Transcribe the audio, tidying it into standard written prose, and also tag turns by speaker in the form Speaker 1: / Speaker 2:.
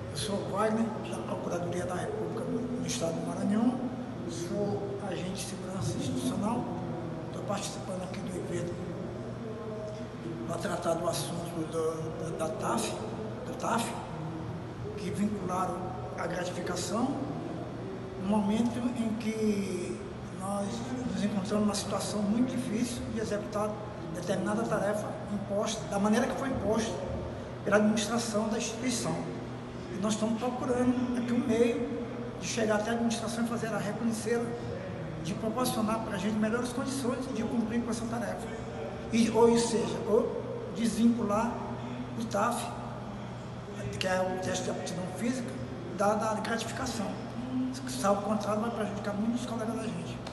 Speaker 1: Eu sou Wagner, da Procuradoria da República no Estado do Maranhão, sou agente de segurança institucional, estou participando aqui do evento para tratar do assunto da TAF, do TAF, que vincularam a gratificação no momento em que nós nos encontramos numa situação muito difícil de executar determinada tarefa imposta, da maneira que foi imposta pela administração da instituição. E nós estamos procurando aqui um meio de chegar até a administração e fazer ela reconhecê-la, de proporcionar para a gente melhores condições de cumprir com essa tarefa. Ou seja, desvincular o TAF, que é o teste de aptidão física, da gratificação. Salvo o contrário, vai prejudicar muitos colegas da gente.